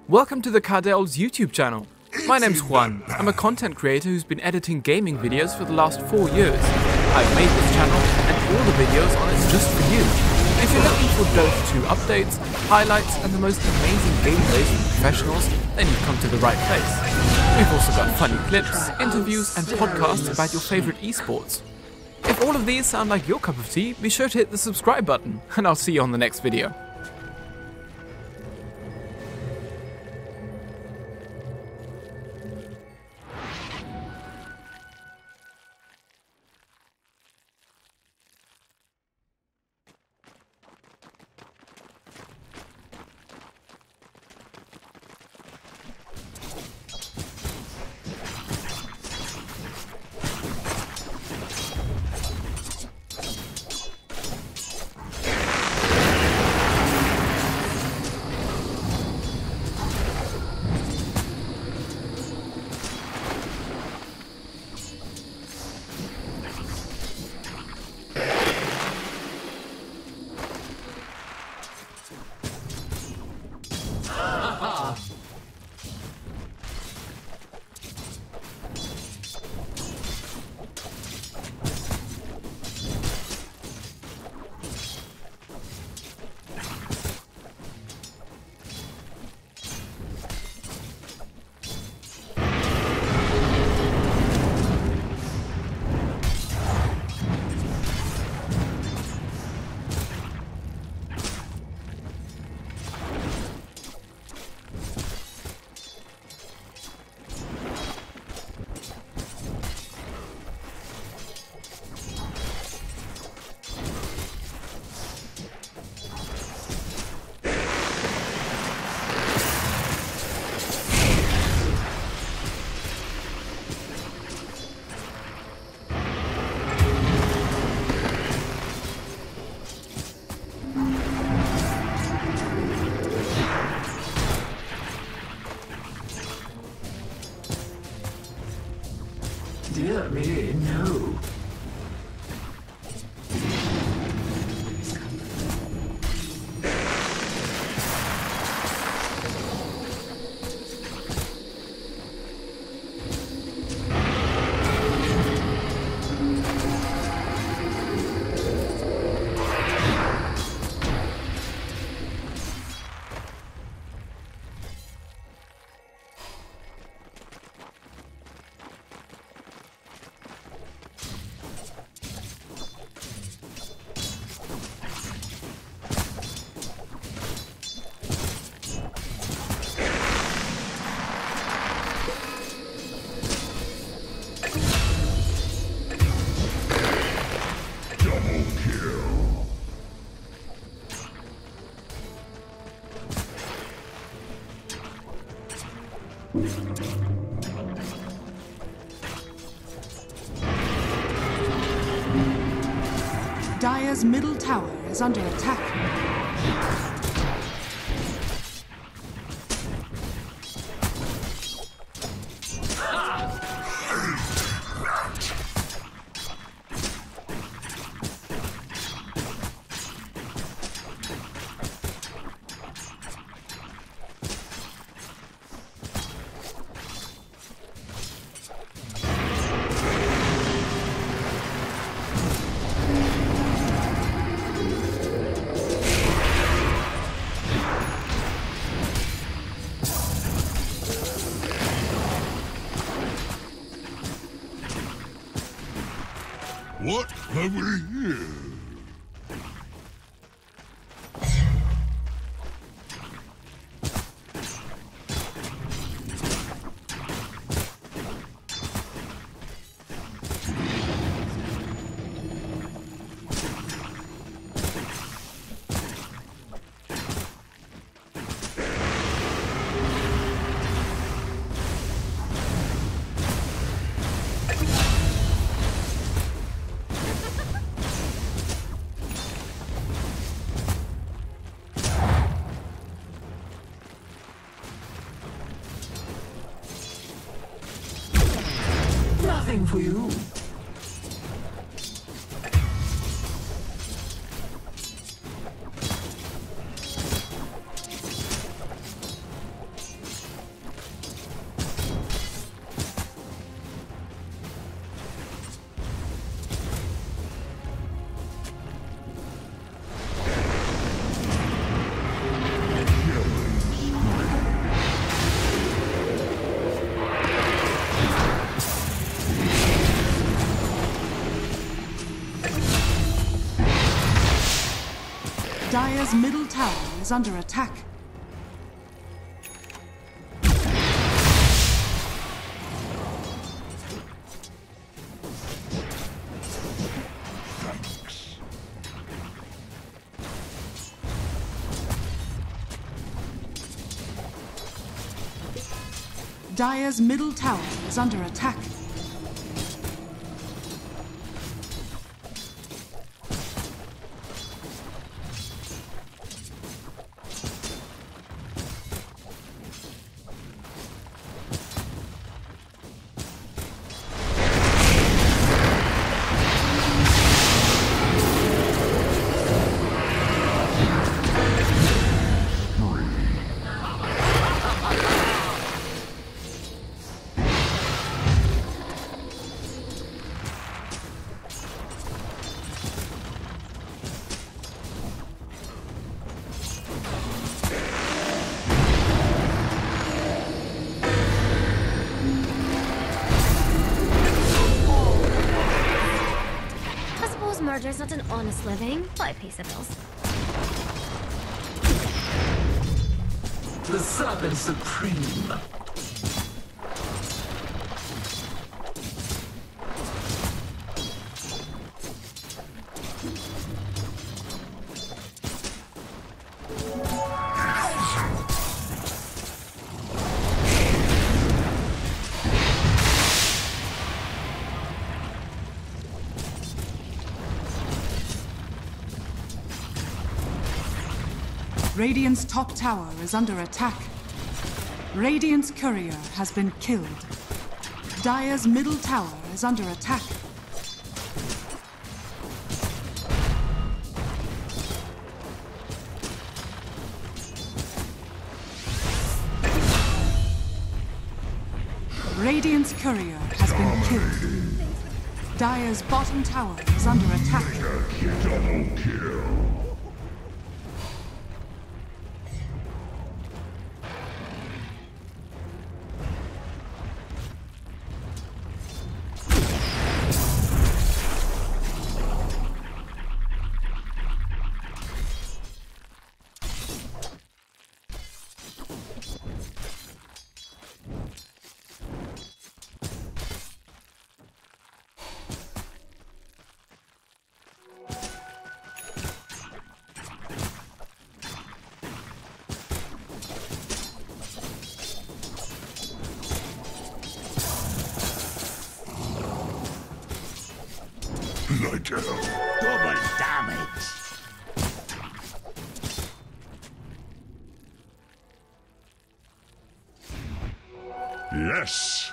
Welcome to the Daedalus YouTube channel. My name's Juan. I'm a content creator who's been editing gaming videos for the last 4 years. I've made this channel and all the videos on it's just for you. If you're looking for Dota 2 updates, highlights and the most amazing gameplays from professionals, then you've come to the right place. We've also got funny clips, interviews and podcasts about your favorite esports. If all of these sound like your cup of tea, be sure to hit the subscribe button and I'll see you on the next video. Dear me, no. Dire's middle tower is under attack. What have we here? Nothing for you. Dire's middle tower is under attack. Dire's middle tower is under attack. Murder's not an honest living, but I pay the bills. The Serpent Supreme. Radiant's top tower is under attack. Radiant's courier has been killed. Dire's middle tower is under attack. Radiant's courier has been killed. Dire's bottom tower is under attack. Double kill. Light out. Double damage. Yes.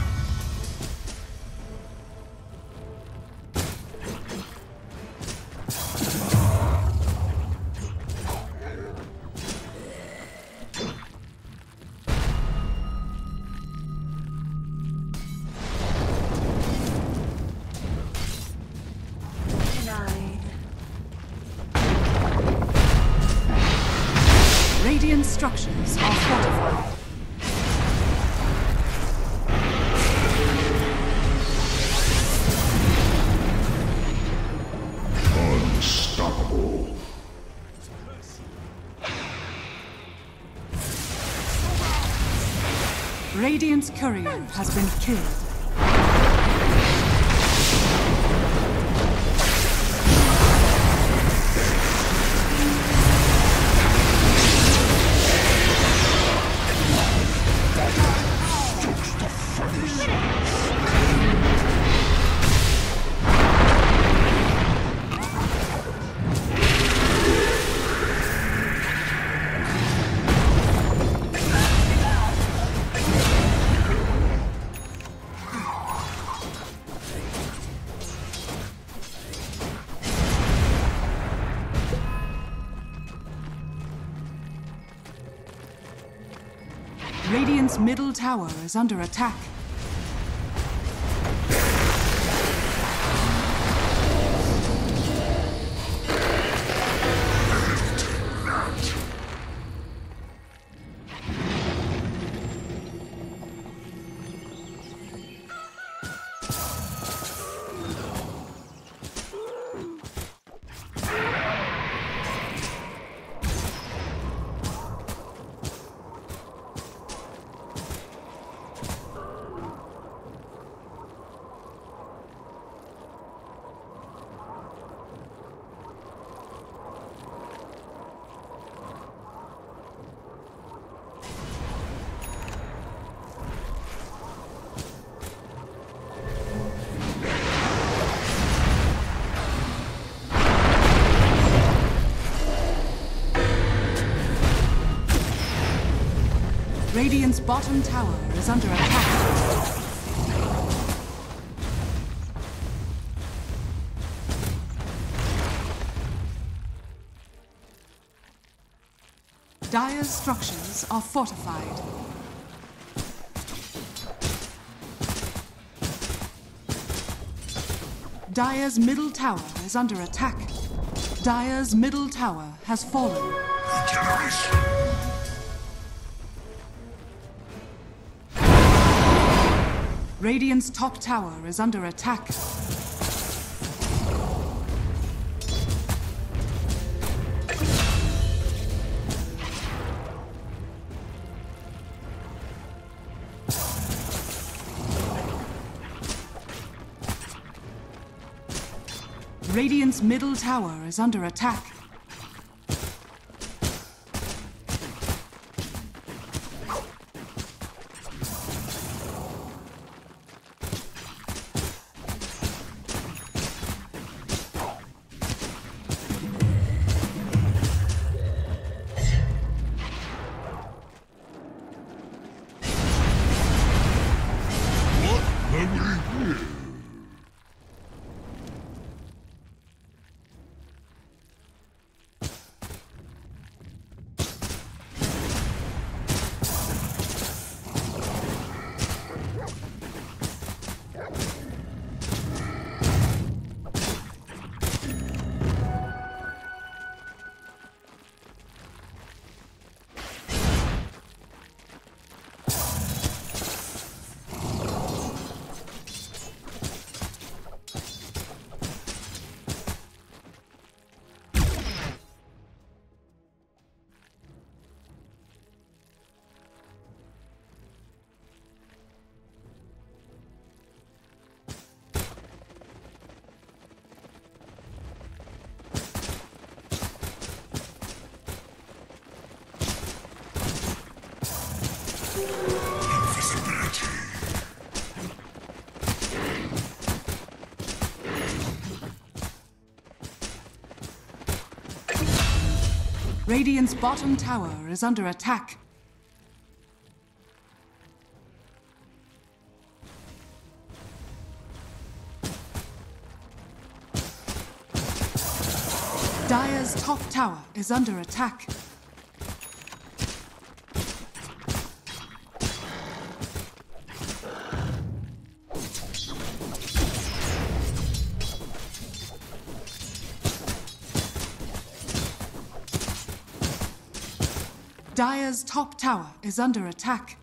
Radiant structures are fortified. Unstoppable. Radiant's courier has been killed. Radiant's middle tower is under attack. Radiant's bottom tower is under attack. Dire's structures are fortified. Dire's middle tower is under attack. Dire's middle tower has fallen. Radiant's top tower is under attack. Radiant's middle tower is under attack. Radiant's bottom tower is under attack. Dire's top tower is under attack. Dire's top tower is under attack.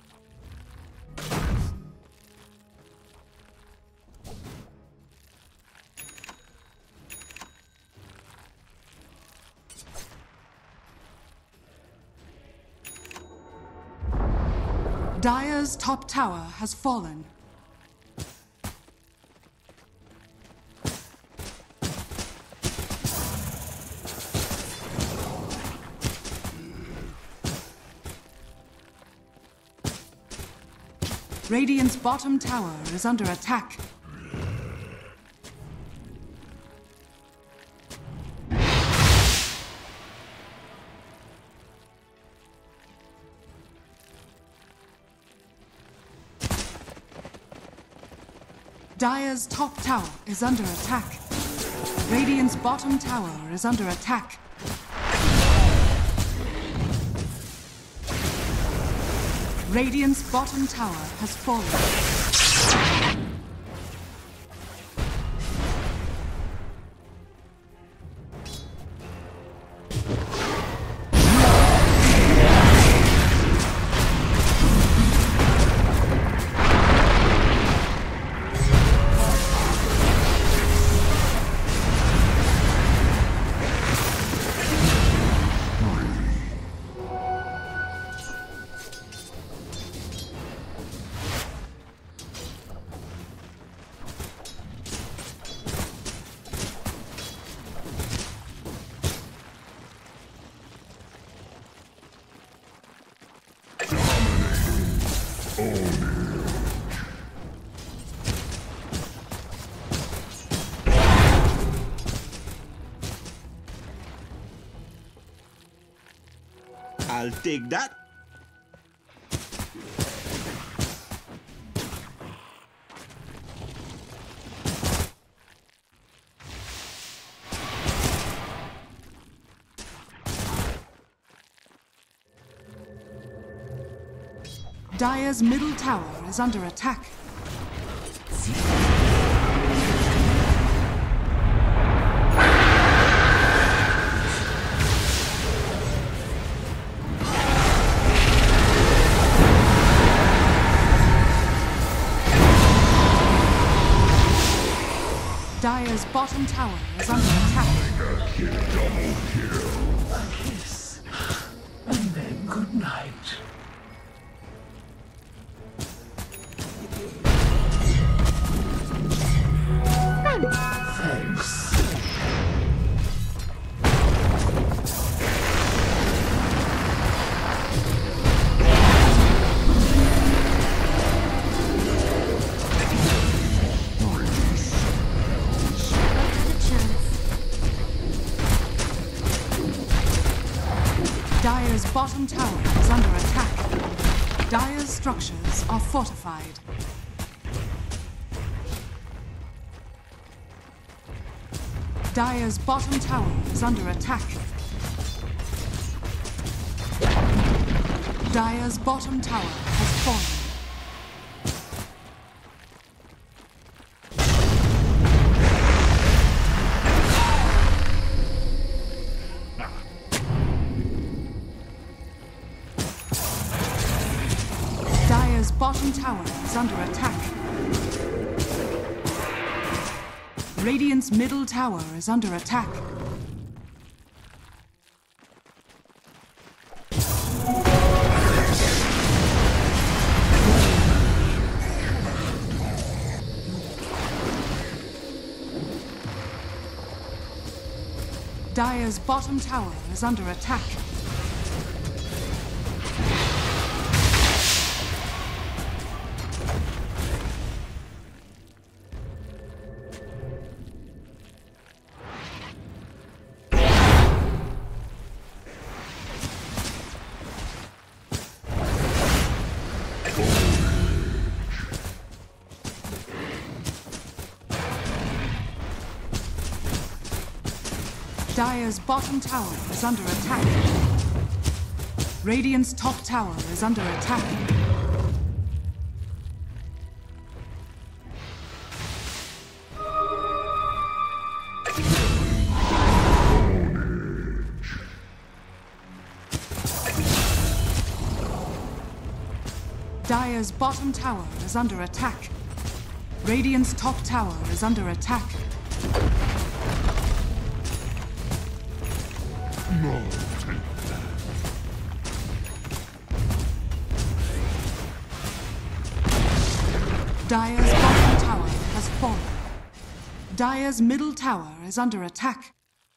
Dire's top tower has fallen. Radiant's bottom tower is under attack. Dire's top tower is under attack. Radiant's bottom tower is under attack. Radiant's bottom tower has fallen. I'll take that. Dire's middle tower is under attack. Dire's bottom tower is under attack. Double kill. A kiss. And then good night. Thanks. Dire's bottom tower is under attack. Dire's structures are fortified. Dire's bottom tower is under attack. Dire's bottom tower has fallen. Dire's bottom tower is under attack. Radiant's middle tower is under attack. Dire's bottom tower is under attack. Dire's bottom tower is under attack. Radiant's top tower is under attack. Dire's bottom tower is under attack. Radiant's top tower is under attack. No, take that. Dire's bottom tower has fallen. Dire's middle tower is under attack.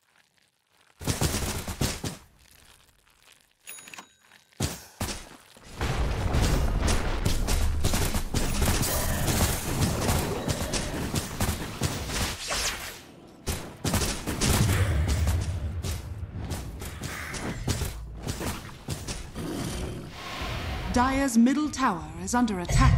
Dire's middle tower is under attack.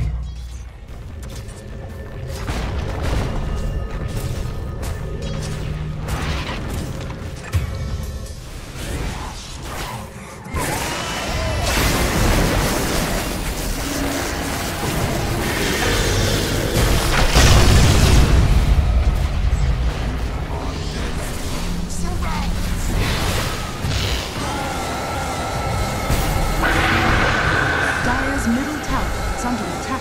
Dire's middle tower is under attack.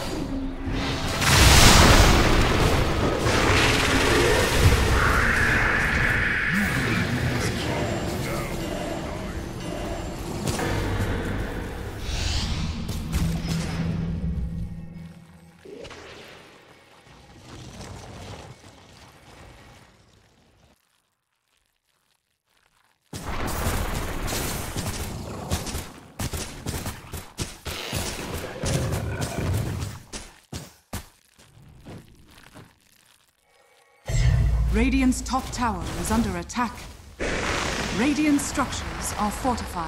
Radiant's top tower is under attack. Radiant structures are fortified.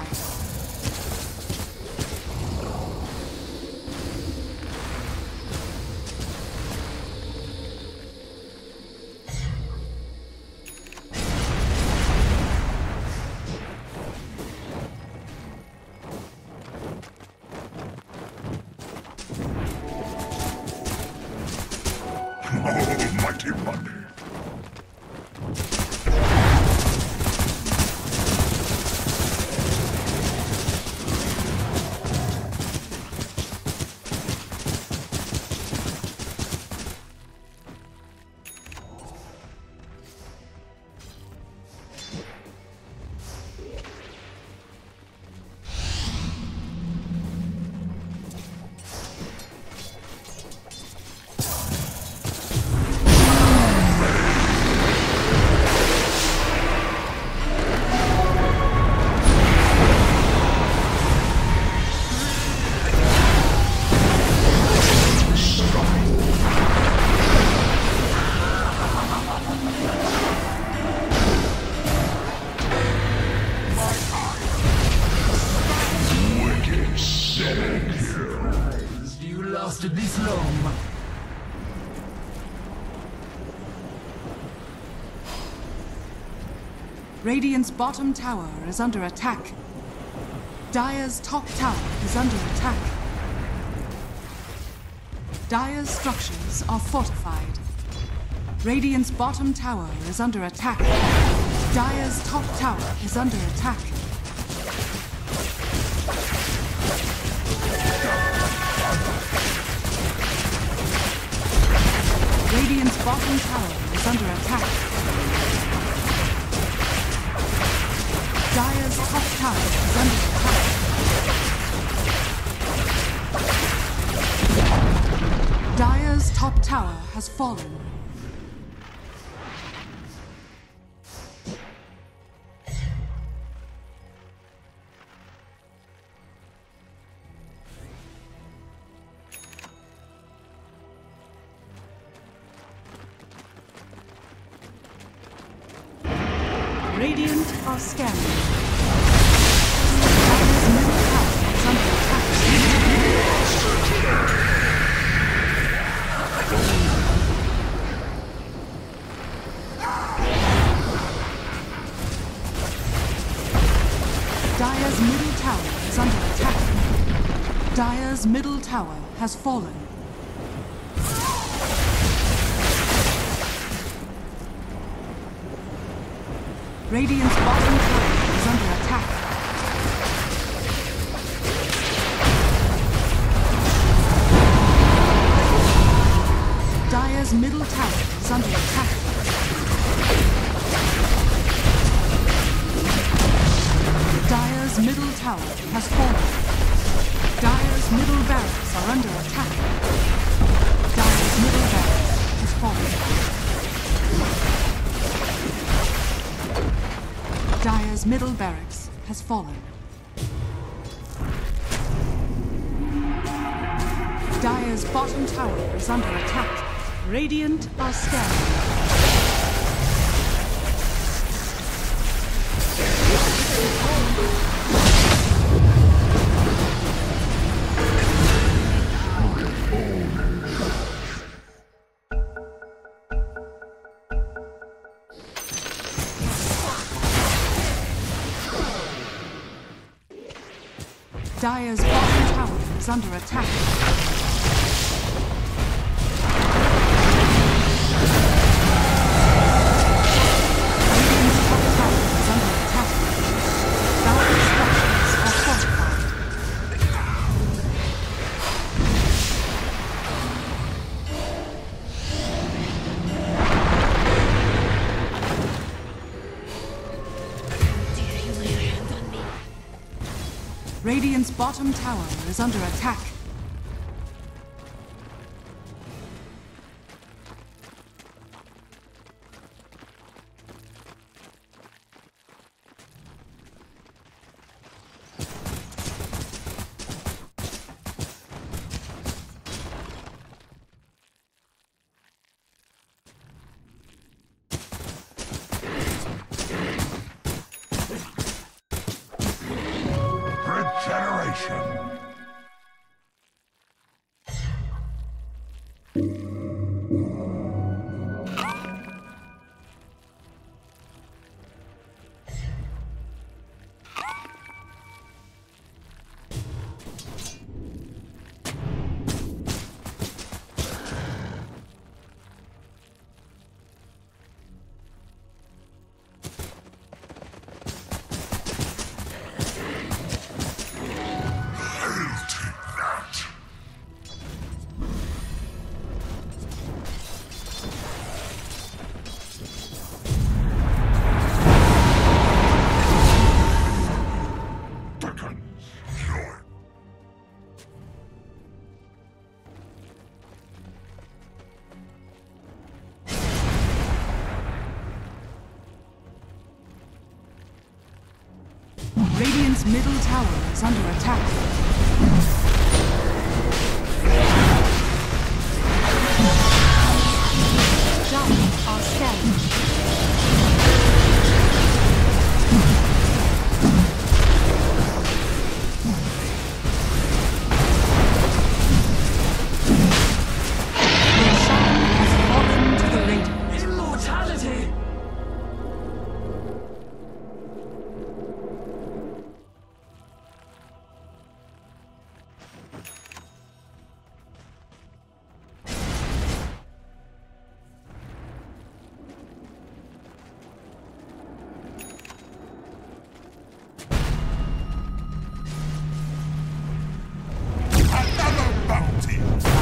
antimony. You lasted this long. Radiant's bottom tower is under attack. Dire's top tower is under attack. Dire's structures are fortified. Radiant's bottom tower is under attack. Dire's top tower is under attack. Radiant's bottom tower is under attack. Dire's top tower is under attack. Dire's top tower has fallen. Radiant are scanning. Dire's middle tower is under attack. Dire's middle tower is under attack. Dire's middle tower has fallen. Radiant's bottom tower is under attack. Dire's middle tower is under attack. Dire's middle tower has fallen. Dire's middle barracks are under attack. Dire's middle barracks has fallen. Dire's middle barracks has fallen. Dire's bottom tower is under attack. Radiant are scanning. Dire's bottom tower is under attack. Radiant's top tower is under attack. Dire's structures are fortified. Dare you lay your hands on me? Radiant's bottom tower is under attack. Regeneration. Radiant's middle tower is under attack. Giants are scanning. Immortality! Another bounty!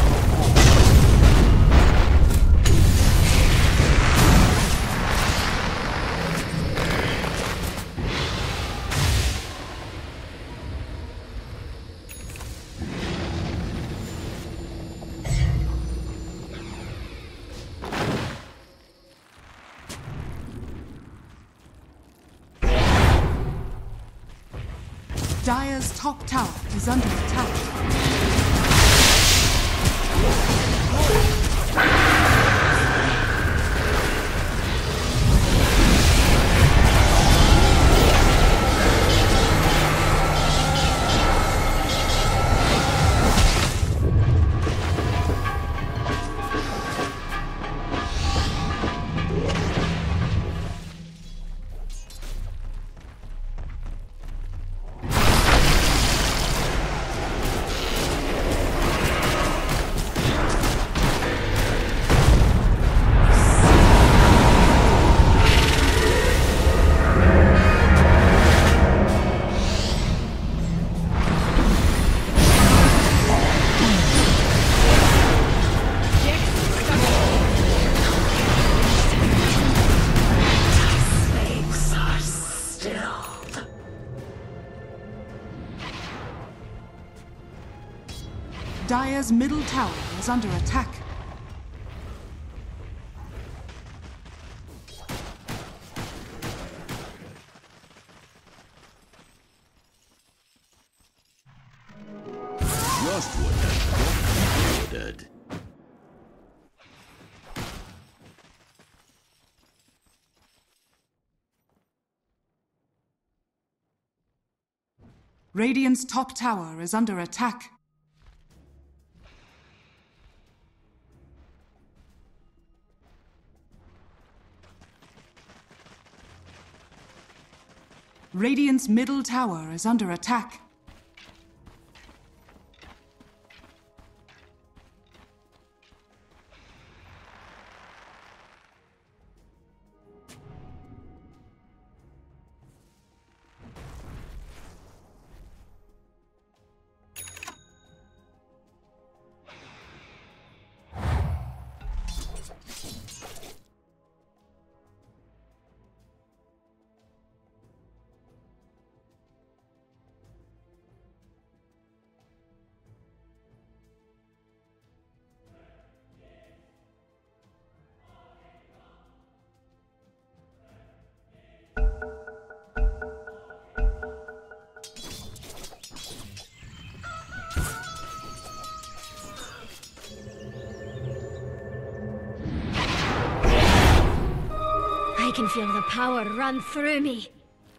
Dire's top tower is under attack. Dire's middle tower is under attack. Just what the doctor ordered. Radiant's top tower is under attack. Radiant's middle tower is under attack. I can feel the power run through me.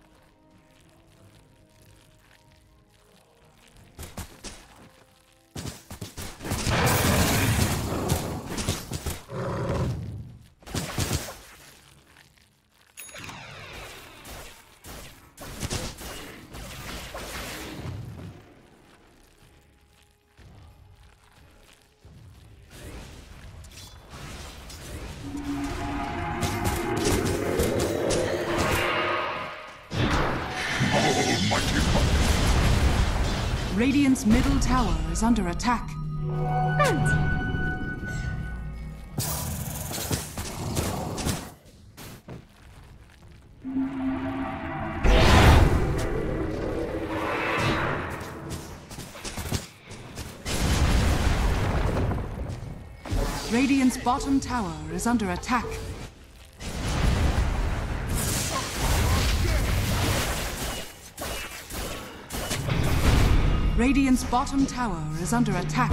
Radiant's middle tower is under attack. Radiant's bottom tower is under attack. Radiant's bottom tower is under attack.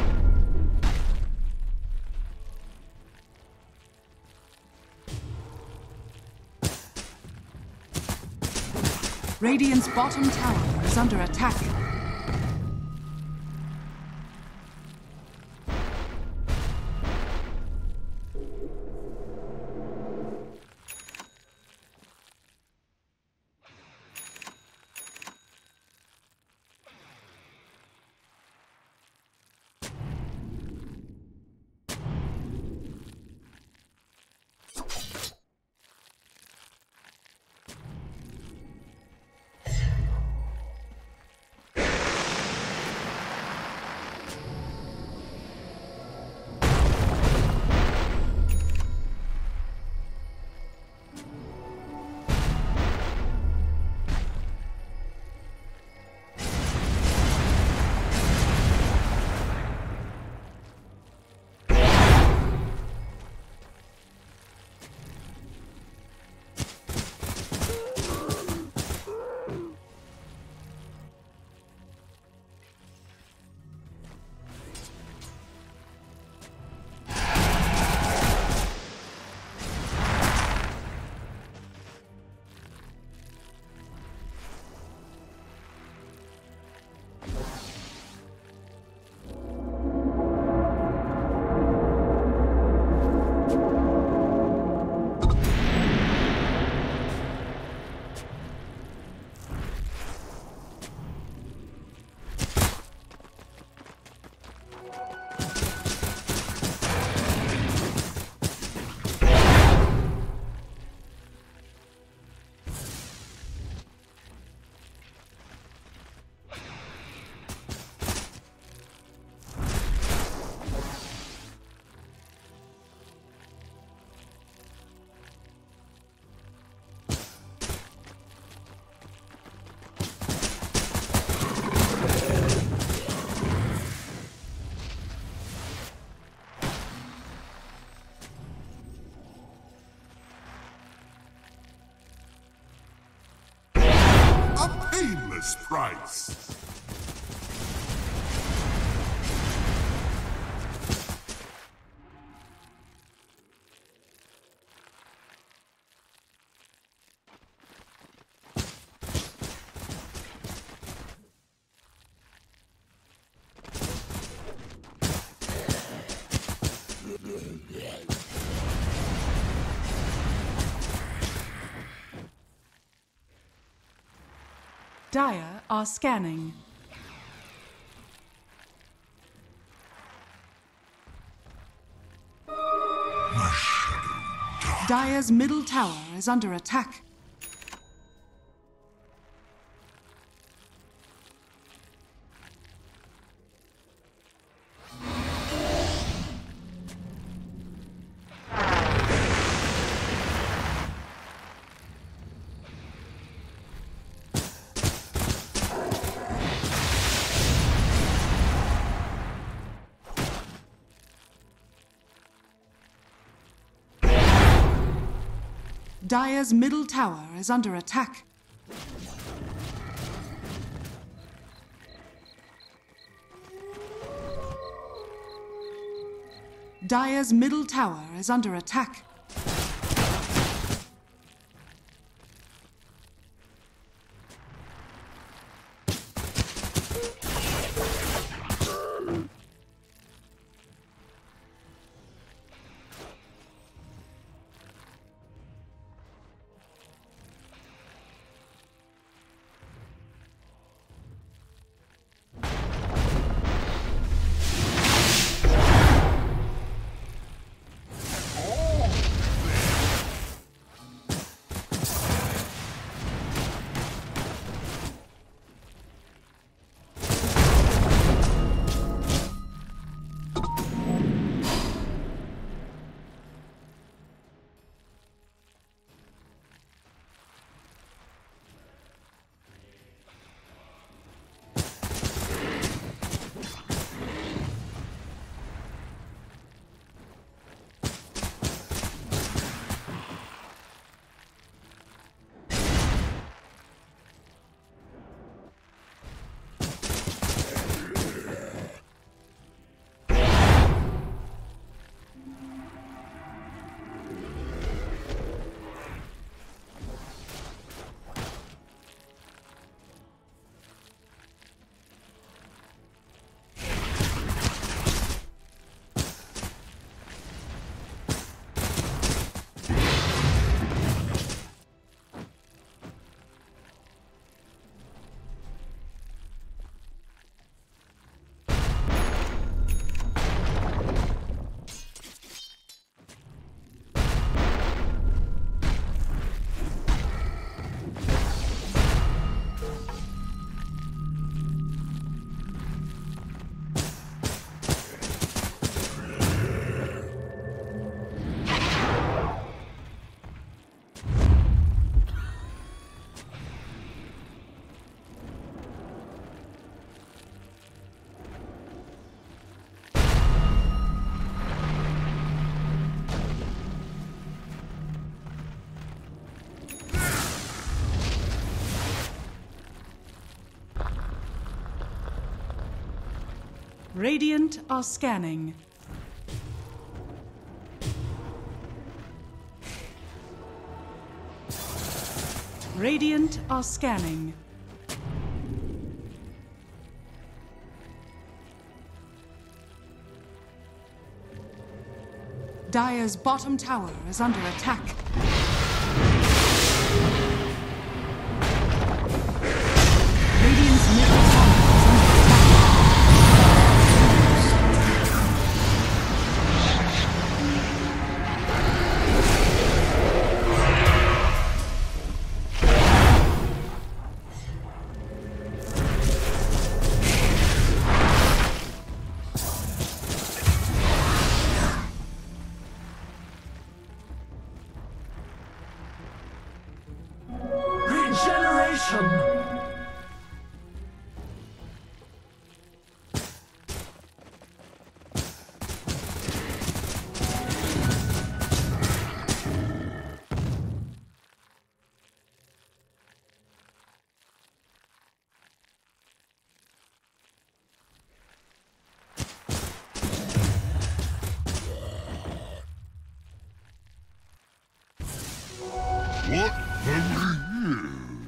Radiant's bottom tower is under attack. Painless price. Dire are scanning. Dire's middle tower is under attack. Dire's middle tower is under attack. Dire's middle tower is under attack. Radiant are scanning. Radiant are scanning. Dire's bottom tower is under attack. Radiant's middle tower is under attack. What hungry you?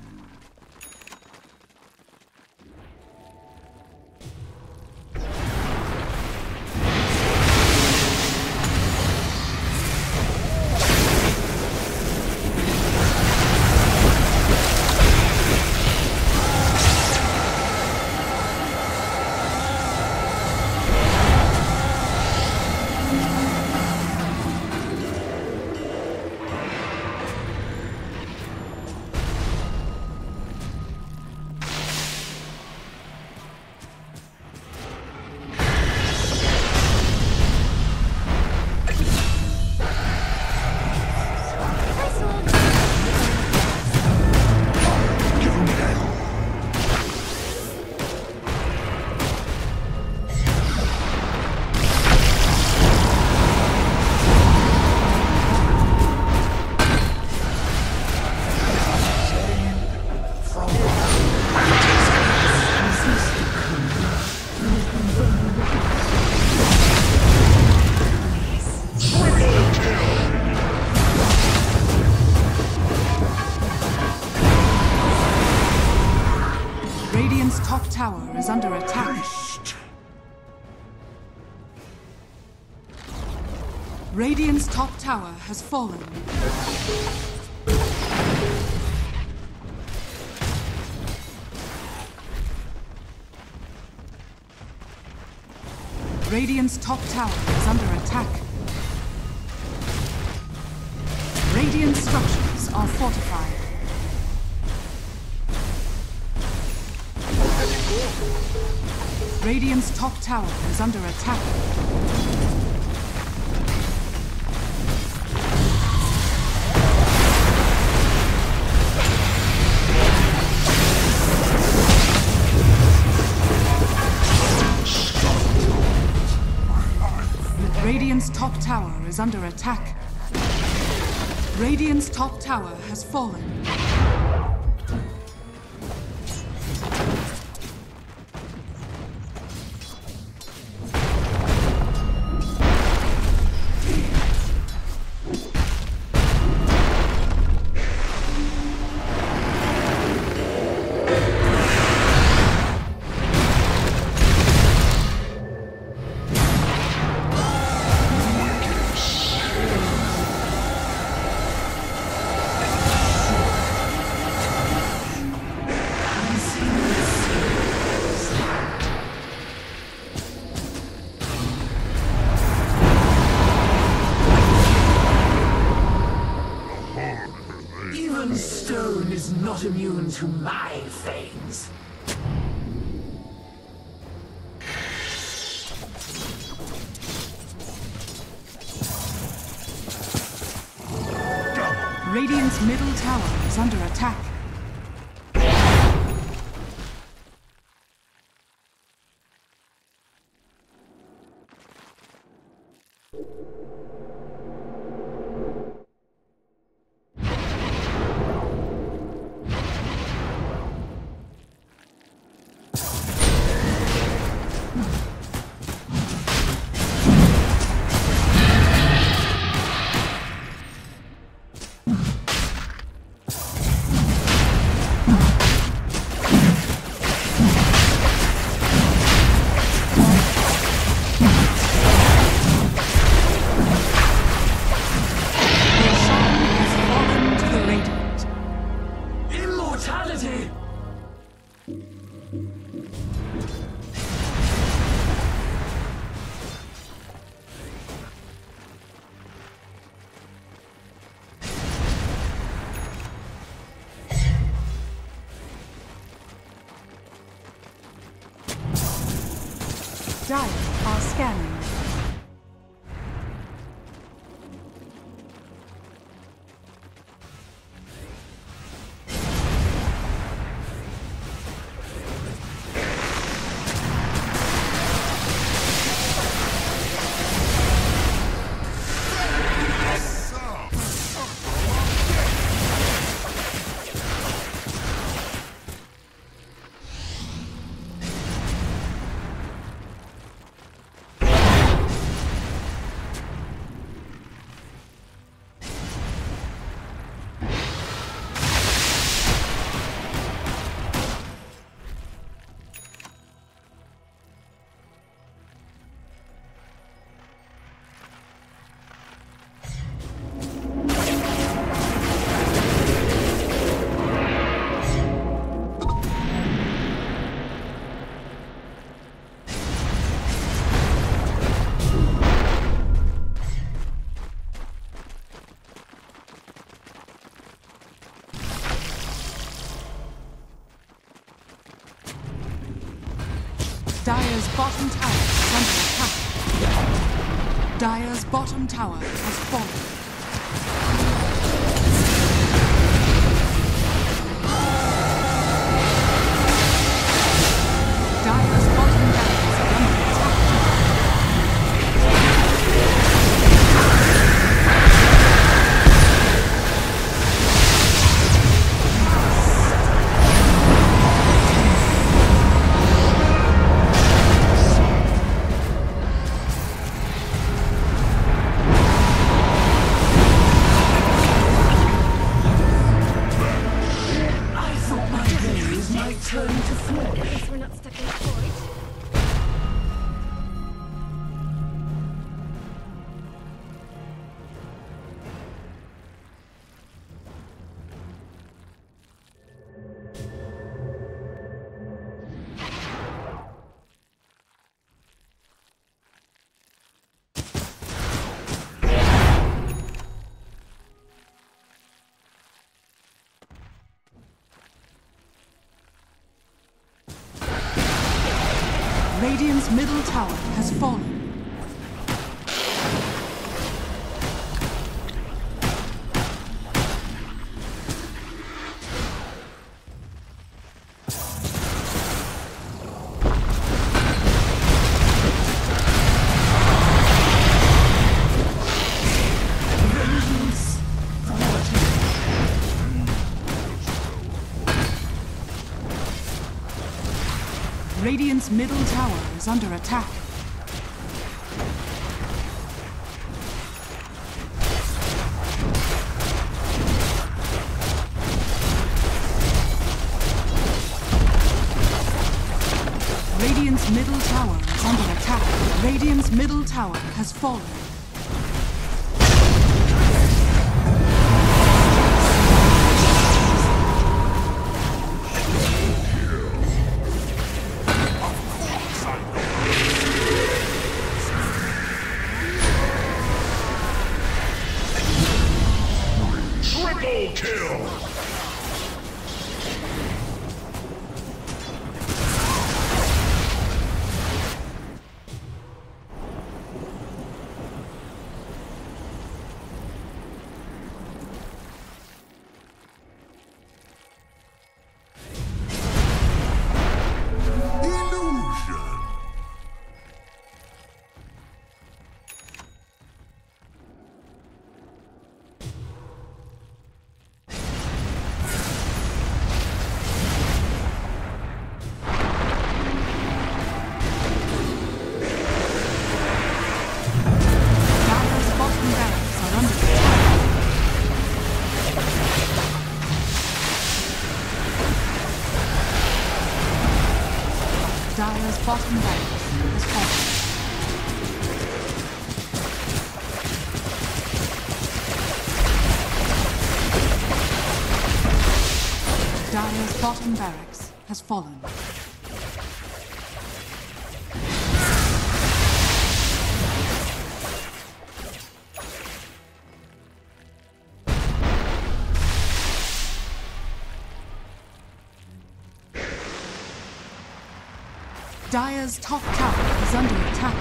Radiant's top tower is under attack. Radiant's top tower has fallen. Radiant's top tower is under attack. Radiant structures are fortified. Radiant's top tower is under attack. Radiant's top tower is under attack. Radiant's top tower has fallen. Even stone is not immune to my fangs. Radiant's middle tower is under attack. Dire are scanning. Dire's bottom tower is under attack. Dire's bottom tower has fallen. Dire's bottom barracks are under attack. Turn to flesh. At least we're not stuck in a void. Radiant's middle tower has fallen. Radiant's middle tower is under attack. Radiant's middle tower is under attack. Radiant's middle tower has fallen. Triple kill! Dire's bottom barracks is fallen. Dire's bottom barracks has fallen. Dire's top tower is under attack.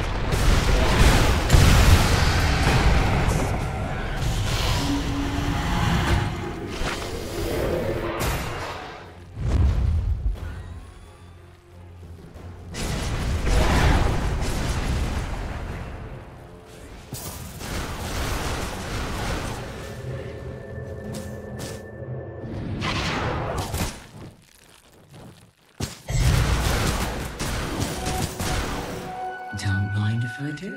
Don't mind if I do.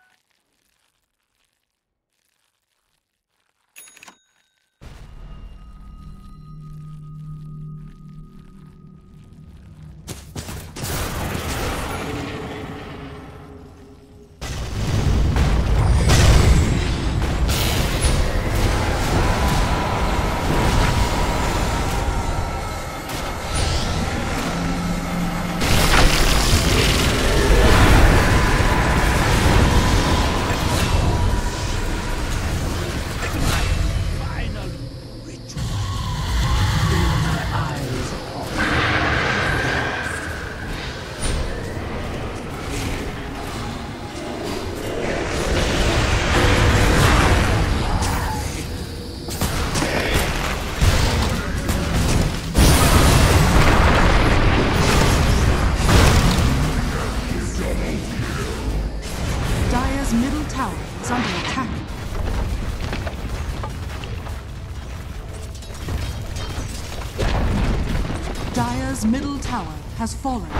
Dire's middle tower is under attack. Dire's middle tower has fallen.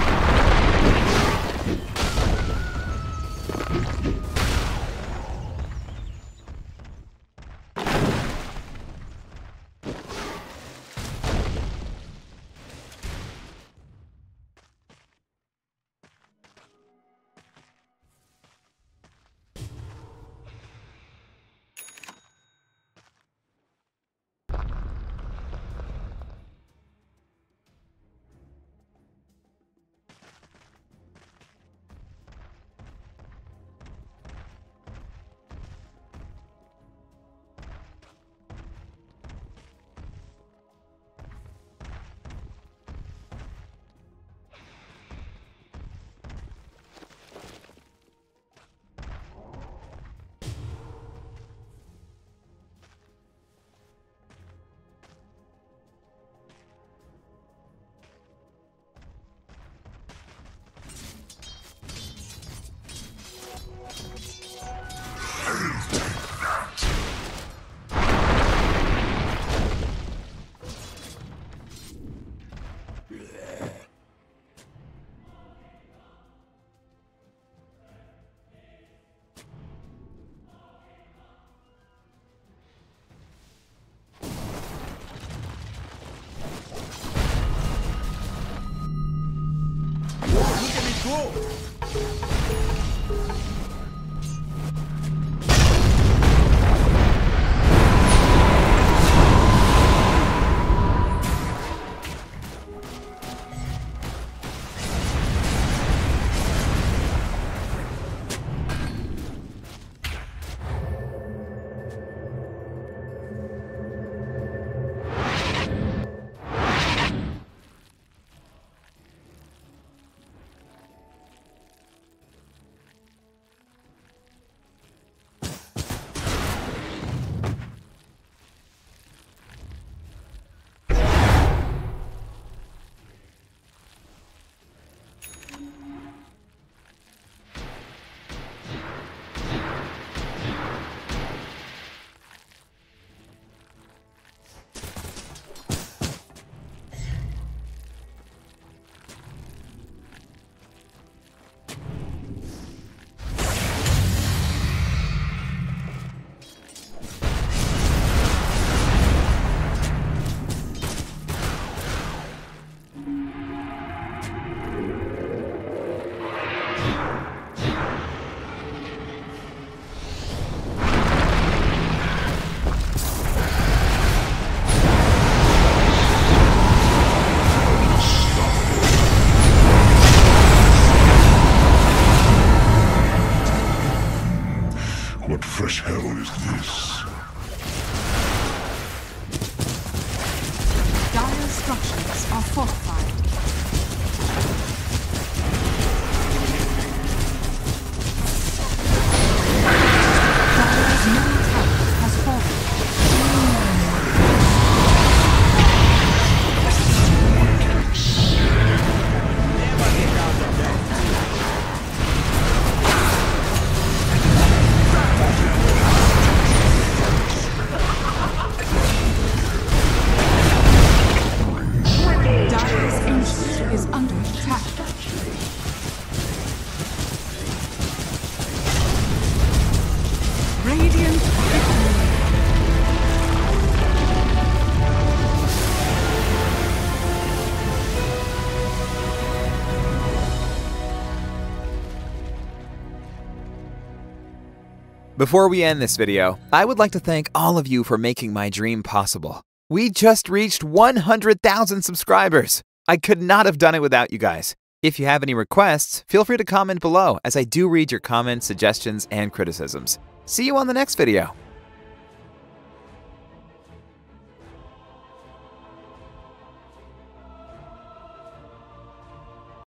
What fresh hell is this? Dire's structures are fortified. Before we end this video, I would like to thank all of you for making my dream possible. We just reached 100,000 subscribers. I could not have done it without you guys. If you have any requests, feel free to comment below, as I do read your comments, suggestions, and criticisms. See you on the next video.